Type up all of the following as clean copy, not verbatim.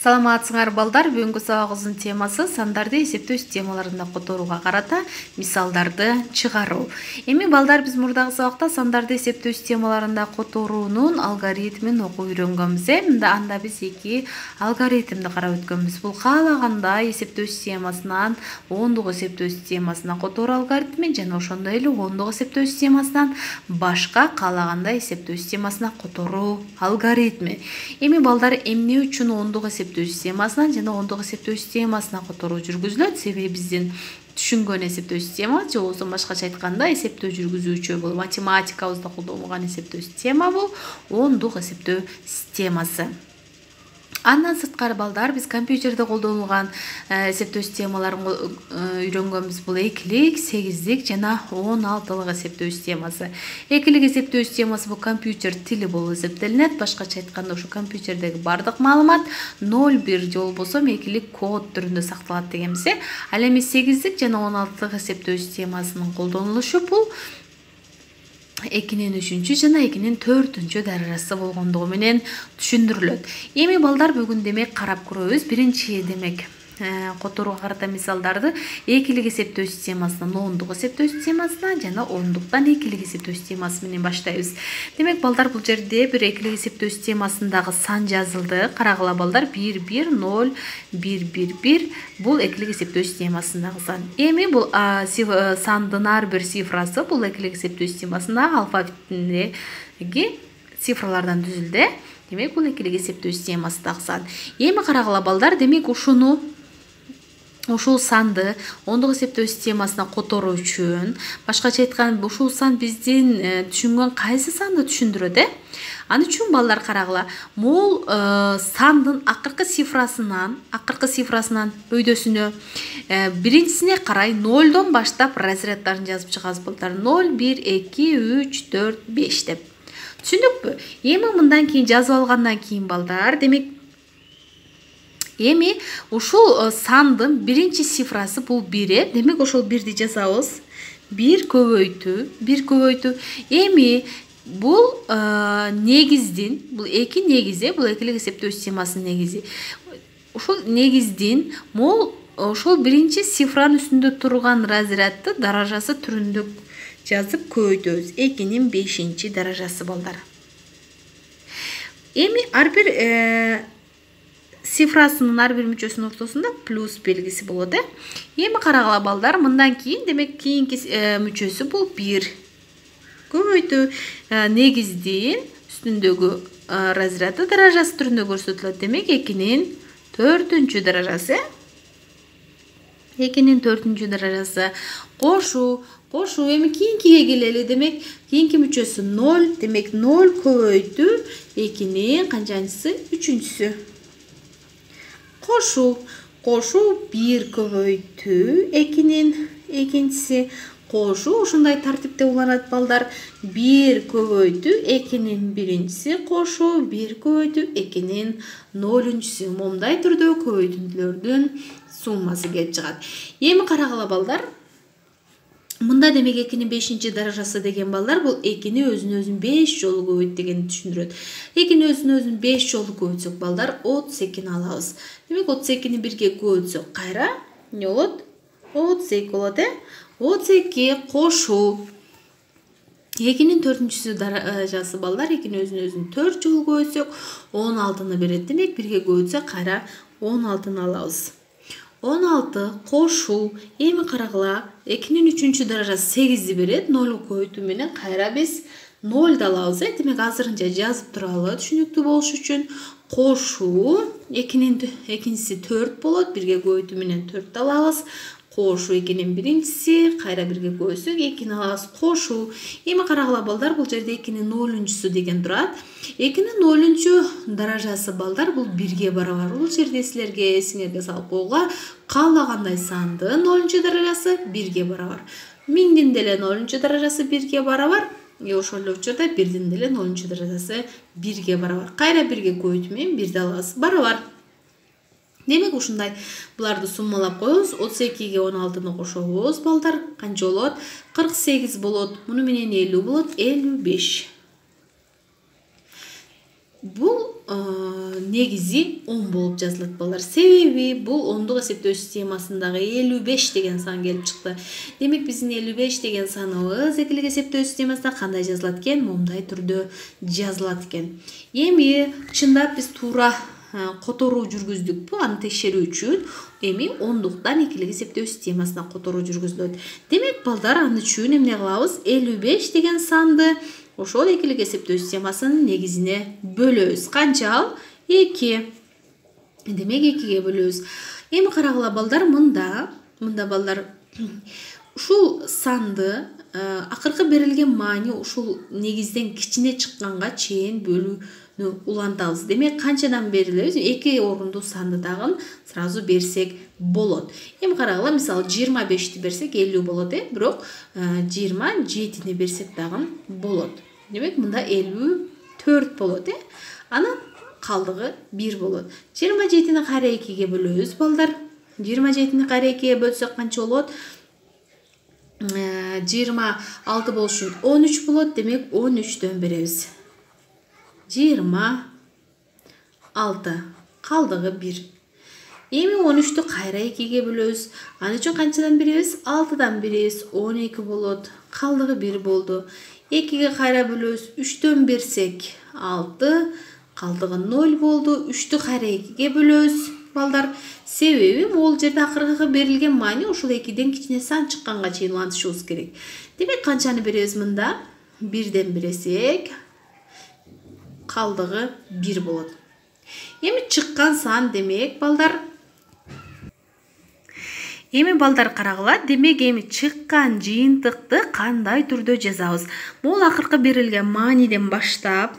Саламатсыңар балдар, бүгүнкү сабагыбыздын темасы сандарды эсептөө системаларында которууга карата мисалдарды чыгаруу. Эми балдар, биз мурдагы сабакта сандарды эсептөө системаларында которуунун алгоритмин окуп үйрөнгөнбүз. Анда биз эки алгоритмди карап өткөнбүз. Бул каалагандай эсептөө системасынан ондук эсептөө системасына которуу алгоритми жана ошондой эле ондук эсептөө системасынан башка каалагандай эсептөө системасына которуу алгоритми. Эми балдар, эмне үчүн ондук эсептөө системасынан жана ондук эсептөө системасына которуу жүргүзүлөт? Себеби биздин түшүнгөн эсептөө система, же болбосо башкача айтканда эсептөө жүргүзүүчү, бул математикабызда колдонулган эсептөө система бул ондук эсептөө системасы. Андан сырткары балдар, биз компьютерде колдонулган эсептөө системаларын үйрөнгөнбүз. Бул экилик, сегиздик жана 16лык эсептөө системасы. Экилик эсептөө системасы бул компьютер тили болуп эсептелинет. Башкача айтканда, ушу компьютердеги бардык маалымат 0-1 же болбосо экилик код түрүндө сакталат дегенбиз. Ал эми сегиздик жана 16лык эсептөө системасынын колдонулушу бул 2-нин 3-чү жана 2-нин 4-чү даражасы болгондугу менен түшүндүрүлөт. Эми балдар, бүгүн демек карап көрөбүз. Биринчи демек которууга карата мисалдарды экилик эсептөө системасынан ондук эсептөө системасына жана ондуктан экилик эсептөө системасы менен баштайбыз. Демек балдар, бул жерде бир экилик эсептөө системасындагы сан жазылды. Карагыла балдар, 1 1 0 1 1 1 бул экилик эсептөө системасындагы сан. Эми бул сандын ар бир цифрасы бул экилик эсептөө системасындагы алфавиттеги цифралардан түзүлдү. Демек бул экилик эсептөө системасындагы сан. Эми карагыла балдар, демек ушул санды ондук эсептөө системасына которуу үчүн, башкача айтканда, ушул сан биздин түшүнгөн кайсы санды түшүндүрөт? Аны үчүн балдар, карагыла, бул сандын акыркы цифрасынан өйдөсүнө биринчисине карай 0дон баштап разряддарын жазып чыгабыз балдар. 0 1 2 3 4 5 деп. Түшүндүкпү? Эми мындан кийин жазып алгандан кийин балдар, демек эми ушул сандын биринчи цифрасы бул 1. Демек ошол 1ди жазабыз. 1 көбөйтүү. Эми бул негиздин, бул эки негизи, бул экилик эсептөө системасынын негизи. Ушул негиздин ошол биринчи цифранын үстүндө турган разрядды даражасы түрүндө жазып көбөйтөбүз. 2-нин 5-чи даражасы балдар. Эми ар бир цифрасынын ар бир мүчөсүнүн ортосунда плюс белгиси болот. Эми карагыла балдар, мындан кийин демек кийинки мүчөсү бул 1 көбөйтүү. Негиздин үстүндөгү разряды даражасы түрүндө көрсөтүлөт. Демек 2-нин 4-чү даражасы. 2-нин 4-чү даражасы. Кошуу. Эми кийинкиге келели. Демек кийинки мүчөсү 0. Демек 0 көбөйтүү 2-нин канчанчысы? 3-чүсү. Кошуу 1 көбөйтүү 2-нин 2-чиси. Кошуу ушундай тартипте уланат балдар. 1 көбөйтүү 2-нин 1-чиси. Кошуу 1 көбөйтүү 2-нин 0-чүсү. Момундай түрдө көбөйтүүлөрдүн суммасы келип чыгат. Эми карагыла балдар, мында демек 2-нин 5-чи даражасы деген балдар, бул 2-ни өзүн 5 жолу көбөйт дегенди түшүндүрөт. 2-ни өзүн 5 жолу көбөйтсөк балдар, 32 алабыз. Демек 32-ни 1ге көбөйтсөк кайра эмне болот? 32 болот. 32 кошуу 2-нин 4-чүсү даражасы балдар, 2-ни өзүн 4 жолу көбөйтсөк 16-ны берет. Демек 1ге көбөйтсөк кайра 16-ны алабыз. 16 кошуу. Эми карагыла, 2-нин 3-чү даражасы 8-ди берет. 0 көбөйтүү менен кайра биз 0 алабыз. Демек азырынча жазып туралы түшүнүктүү болуш үчүн кошуу 2-нин 2-чиси 4 болот. 1ге көбөйтүү менен 4 алабыз. Кошуу 2-нин 1-чиси, кайра 1ге көбөйсөк 2-ни алабыз. Кошуу. Эми карагыла балдар, бул жерде 2-нин 0-чүсү деген турат. 2-нин 0-чү даражасы балдар, бул 1ге барабар. Бул жерде силерге эсиңерге салып койууга, каалагандай сандын 0-чү даражасы 1ге барабар. 1000дин деле 0-чү даражасы 1ге барабар. Ошол эле учурда 1дин деле 0-чү даражасы 1ге барабар. Кайра 1ге көбөйтүү менен 1ди алабыз. Барабар. Демек ушундай буларды суммалап коебуз. 32ге 16-ны кошобуз балдар. Канча болот? 48 болот. Муну менен 50 болот. 55. Бул негизи 10 болуп жазылат балдар. Себеби бул ондук эсептөө системасындагы 55 деген сан келип чыкты. Демек биздин 55 деген саныбыз экилик эсептөө системасында кандай жазылат экен? Момундай түрдө жазылат экен. Эми чындап биз туура которуу жүргүздүкпү? Аны текшерүү үчүн эми ондуктан экилик эсептөө системасына которуу жүргүзүлөт. Демек балдар аны үчүн эмне кылабыз? 55 деген санды ошол экилик эсептөө системасынын негизине бөлөбүз. Канча ал? 2. Демек 2ге бөлөбүз. Эми карагыла балдар, мында балдар ушул санды акыркы берилген маани ушул негизден кичине чыкканга чейин бөлүүнү улантабыз. Демек канчадан берилебиз? 2 орунду санды дагы сразу берсек болот. Эми карагыла, мисалы 25-ти берсек 50 болот, бирок 27-ни берсек дагы болот. Демек мында 54 болот, Анын калдыгы 1 болот. 27-ни кайра 2ге бөлөбүз балдар. 27-ни кайра 2ге бөлсөк канча болот? 26 болуш үчүн 13 болот. Демек 13дөн беребиз. 26. Калдыгы 1. Эми 13тү кайра 2ге бөлөбүз. Аны үчүн канчадан беребиз? 6дан беребиз. 12 болот. Калдыгы 1 болду. 2ге кайра бөлөбүз. 3дөн берсек 6. Калдыгы 0 болду. 3тү кайра 2ге бөлөбүз балдар. Себеби бул жерде акыркы берилген маани ушул 2ден кичине сан чыкканга чейин улантышыбыз керек. Демек канчаны беребиз мында? 1ден бересек калдыгы 1 болот. Эми чыккан сан демек балдар. Эми балдар карагыла, демек эми чыккан жыйынтыкты кандай түрдө жазабыз? Могул акыркы берилген мааниден баштап,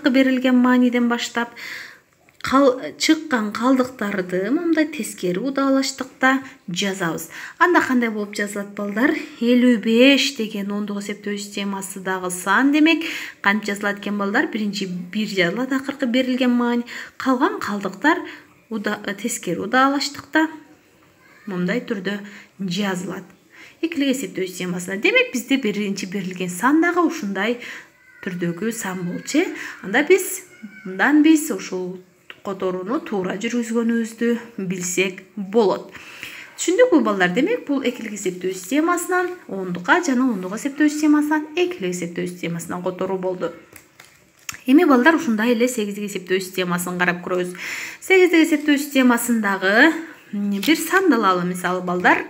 чыккан калдыктарды момундай тескери удаалаштыкта жазабыз. Анда кандай болуп жазылат балдар? 55 деген ондук эсептөө системасындагы сан демек кантип жазылат экен балдар? Биринчи 1 жазылат акыркы берилген маани, калган калдыктар тескери удаалаштыкта момундай түрдө жазылат. Экилик эсептөө системасына. Демек бизде биринчи берилген сан дагы ушундай түрдөгү сан болчу. Анда биз ушул которууну туура жүргүзгөнүбүздү билсек болот. Түшүндүкпү балдар? Демек бул экилик эсептөө системасынан ондукка жана ондук эсептөө системасынан экилик эсептөө системасына которуу болду. Эми балдар ушундай эле сегиздик эсептөө системасын карап көрөбүз. Сегиздик эсептөө системасындагы бир санды алалы, мисалы балдар.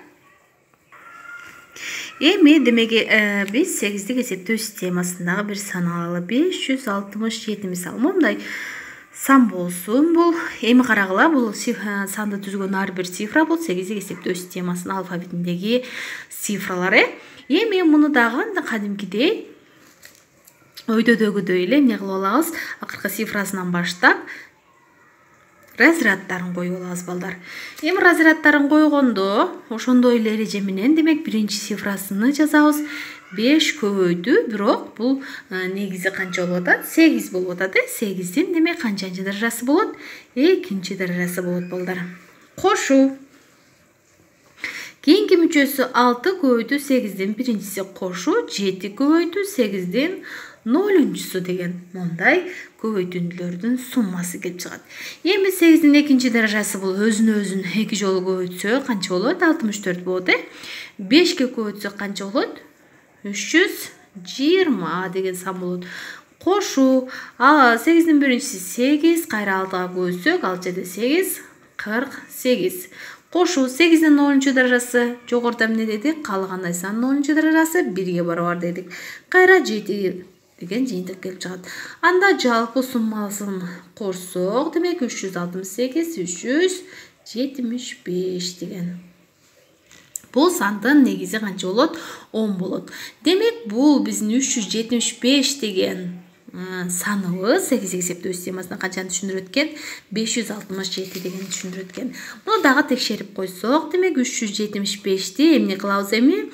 Эми демек биз сегиздик эсептөө системасындагы бир сан алалы. 567 мисалы. Момундай сан болсун бул. Эми карагыла, бул санды түзгөн ар бир цифра бул сегиздик эсептөө системасынын алфавитиндеги цифралар. Эми муну дагы кадимкидей өйдөдөгүдөй эле эмне кылып алабыз? Акыркы цифрасынан баштап разрядтарын коюп алабыз балдар. Эми разрядтарын койгондо ошондой эле эреже менен демек биринчи цифрасыны жазабыз. 5 көбөйтүү, бирок бул негизи канча болуп атат? 8 болуп атат. 8дин демек канчанчы даражасы болот? Экинчи даражасы болот балдар. Кошуу. Кийинки мүчөсү 6 көбөйтүү 8дин биринчиси кошуу, 7 көбөйтүү 8дин 0-чусу деген мондай көбөйтүндүлөрдүн суммасы келип чыгат. Эми 8дин экинчи даражасы бул өзүн 2 жолу көбөйтсө канча болот? 64 болот. 5ке көбөйтсөк канча болот? 320 деген сан болот. Кошуу 8дин биринчиси 8, кайра 6га көбөйтсөк ал жерде 8 48. Кошуу 8дин 0-чу даражасы жогоруда эмне дедик? Калгандай сан 0-чу даражасы 1ге барабар дедик. Кайра 7 деген жыйынтык келип чыгат. Анда жалпы суммасын корсок, демек 368, 375 деген. Бул сандын негизи канча болот? 10 болот. Демек бул биздин 375 деген саныбыз сегиздик эсептөө системасына канчаны түшүндүрөт экен? 567 деген түшүндүрөт экен. Муну дагы текшерип койсок, демек 375ти эмне кылабыз эми?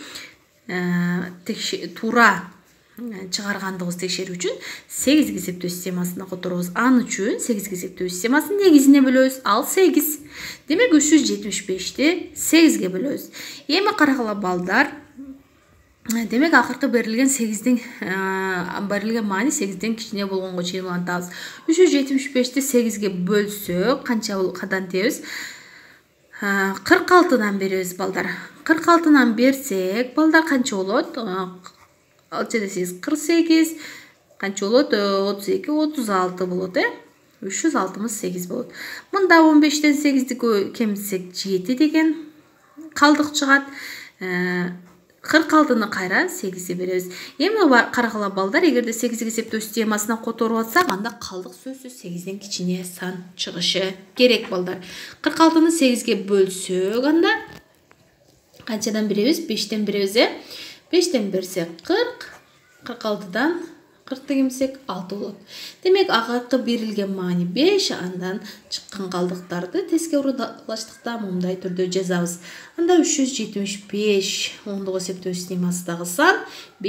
Туура чыгаргандыгыбызды текшерүү үчүн сегиздик эсептөө системасына которобуз. Аны үчүн сегиздик эсептөө системасынын негизине бөлөбүз. Ал 8. Демек 375ти 8ге бөлөбүз. Эми карагыла балдар. Демек акыркы берилген 8дин берилген маани 8ден кичине болгонго чейин улантабыз. 375ти 8ге бөлсөк канча кадан тебиз? 46дан беребиз балдар. 46дан берсек балдар канча болот? Ал жерде 8 48 канча болот? 32 36 болот, 368 болот. Мында 15тен 8ди кемитсек 7 деген калдык чыгат. 46-ны кайра 8ге беребиз. Эми карагыла балдар, эгерде 8ге эсептөө системасына которуп атсак, анда калдык сөзсүз 8ден кичине сан чыгышы керек балдар. 46-ны 8ге бөлсөк, анда канчадан беребиз? 5тен беребиз, 5тен берсек 40, 46-дан 40 кемсек 6 болот. Демек акыркы берилген маани 5, андан чыккан калдыктарды теске урулаштыкта мындай түрдө жазабыз. Анда 375 ондук эсептөө системасындагы сан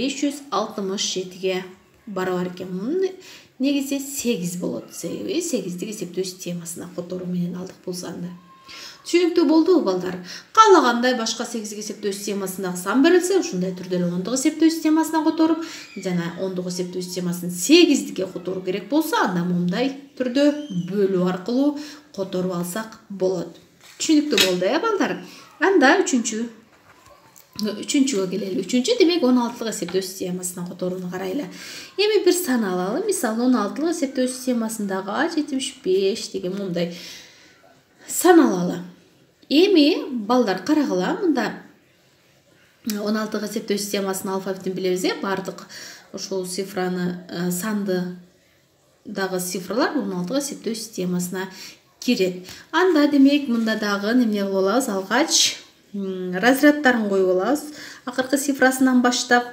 567ге барабар экен. Мунун негизи 8 болот. 8дик эсептөө системасына которуу менен алдык бул санды. Түшүнүктүү болдубу балдар? Каалагандай башка 8ге эсептөө системасындагы сан берилсе, ушундай түрдө эле ондук эсептөө системасына которуп, жана ондук эсептөө системасын 8дикке которуу керек болсо, анда мындай түрдө бөлүү аркылуу которуп алсак болот. Түшүнүктүү болду, балдар? Анда үчүнчүгө келели. Үчүнчү демек 16лык эсептөө системасына которууну карайлы. Эми бир сан алалы. Мисалы 16лык эсептөө системасындагы A75 деген мындай сан алалы. Эми балдар карагыла, мында 16 эсептөө системасынын алфавитин билебиз, бардык ушул цифраны сандыдагы цифралар 16 эсептөө системасына кирет. Анда демек мында дагы эмне кылып алабыз? Алгач разряддарын коюп алабыз. Акыркы цифрасынан баштап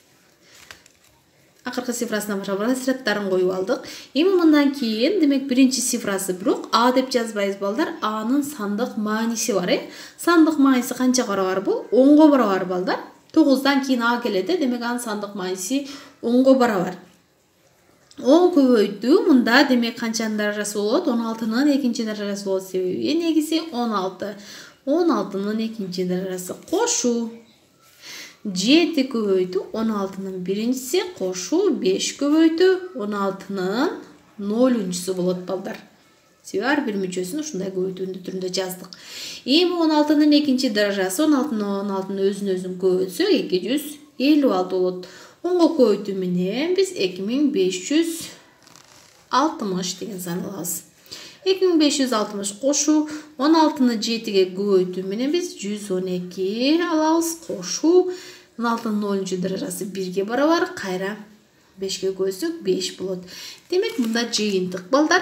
разряддарын коюп алдык. Эми мындан кийин демек биринчи цифрасы, бирок А деп жазбайбыз балдар. Анын сандык мааниси бар, Сандык мааниси канча барабар бул? 10го барабар балдар. 9дан кийин А келет, демек анын сандык мааниси 10го барабар. 10 көбөйтүү мында демек канчанын даражасы болот? 16нын экинчи даражасы болот. Себеби негизи 16. 16нын экинчи даражасы кошуу. 7 көбөйтүү 16нын биринчиси кошуу 5 көбөйтүү 16нын 0-чусу болот балдар. Себеби ар бир мүчөсүн ушундай көбөйтүүнүн түрүндө жаздык. Эми 16нын экинчи даражасы 16нын өзүн көбөйтсөк 256 болот. 10го көбөйтүү менен биз 2560 деген сан алабыз. 2560 кошуу 16-ны 7ге көбөйтүү менен биз 112 алабыз. Кошуу 16нын 0-чу даражасы 1ге барабар, кайра 5ге көбөйтсөк 5 болот. Демек мында жыйынтык балдар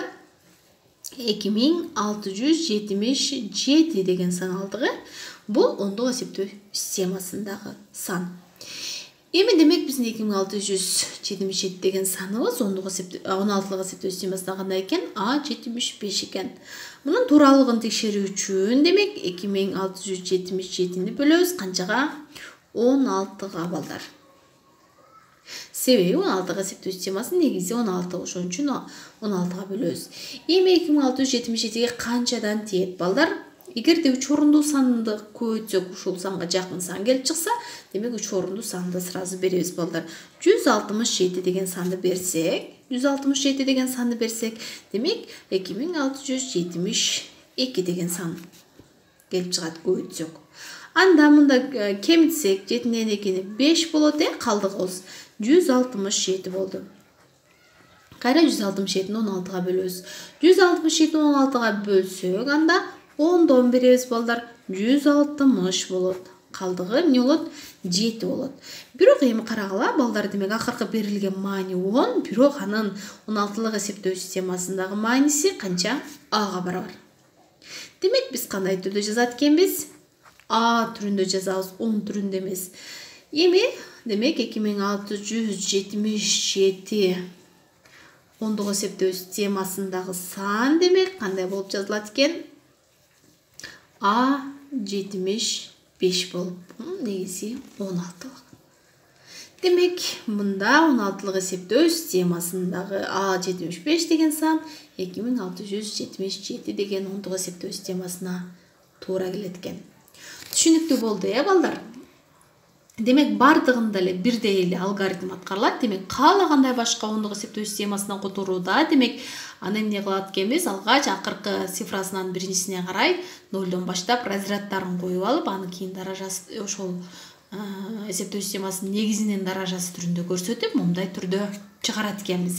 2677 деген сан алдык. Бул ондук эсептөө системасындагы сан. Эми демек биздин 2677 деген саныбыз 16лык эсептөө системасында кандай экен? A75 экен. Мунун тууралыгын текшерүү үчүн демек 2677-ни бөлөбүз канчага? 16га балдар. Себеби 16 эсептөө системасы негизи 16, ошон үчүн 16га бөлөбүз. Эми 2677ге канчадан тиет балдар? Эгерде 3 орундуу санды көбөйтсөк, ушул санга жакын сан келип чыкса, демек 3 орундуу санды сразу беребиз балдар. 167 деген санды берсек, демек 2672 деген сан келип чыгат көбөйтсөк. Анда мында кемитсек 7-ден 2 5 болот, калдыгыбыз 167 болду. Кайра 167-ни 16га бөлөбүз. 167-ни 16га бөлсөк, анда 10дон беребиз балдар, 160 болот. Калдыгы эмне болот? 7 болот. Бирок эми карагыла балдар, демек акыркы берилген маани 10, бирок анын 16лык эсептөө системасындагы мааниси канча? Ага барабар. Демек биз кандай түрдө жазат экенбиз? А түрүндө жазабыз, 10 түрүндө эмес. Эми демек 2677 ондук эсептөө системасындагы сан демек кандай болуп жазылат экен? A75 болуп, негизи 16лык. Демек мында 16лык эсептөө системасындагы A75 деген сан 2677 деген ондук эсептөө системасына туура келет экен. Түшүнүктүү болду, балдар? Демек бардыгында эле бирдей эле алгоритм аткарылат. Демек каалагандай башка ондук эсептөө системасына которууда демек аны эмне кылат экенбиз? Алгач акыркы цифрасынан биринчисине карай 0дон баштап разряддарын коюп алып, аны кийин даражасы ошол эсептөө системасынын негизинин даражасы түрүндө көрсөтүп, мындай түрдө чыгарат экенбиз.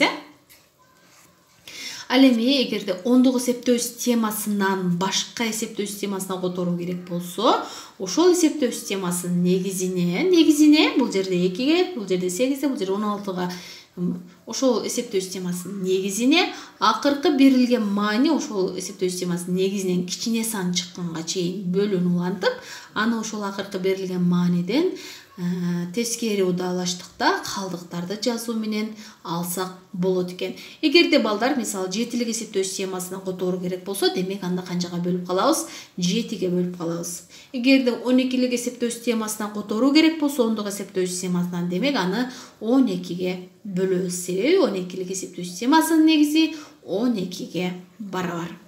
Ал эми эгерде ондук эсептөө системасынан башка эсептөө системасына которуу керек болсо, ошол эсептөө системасынын негизине бул жерде 2ге, бул жерде 8ге, бул жерде 16га ошол эсептөө системасынын негизине акыркы берилген маани ошол эсептөө системасынын негизинен кичине сан чыкканга чейин бөлүүнү улантып, аны ошол акыркы берилген мааниден тескери удаалаштыкта калдыктарды жазуу менен алсак болот экен. Эгерде балдар мисалы 7лик эсептөө системасына которуу керек болсо, демек анда канчага бөлүп калабыз? 7ге бөлүп калабыз. Эгерде 12лик эсептөө системасына которуу керек болсо, ондук эсептөө системасынан, демек аны 12ге бөлөбүз. Себеби 12лик эсептөө системасынын негизи 12ге барабар.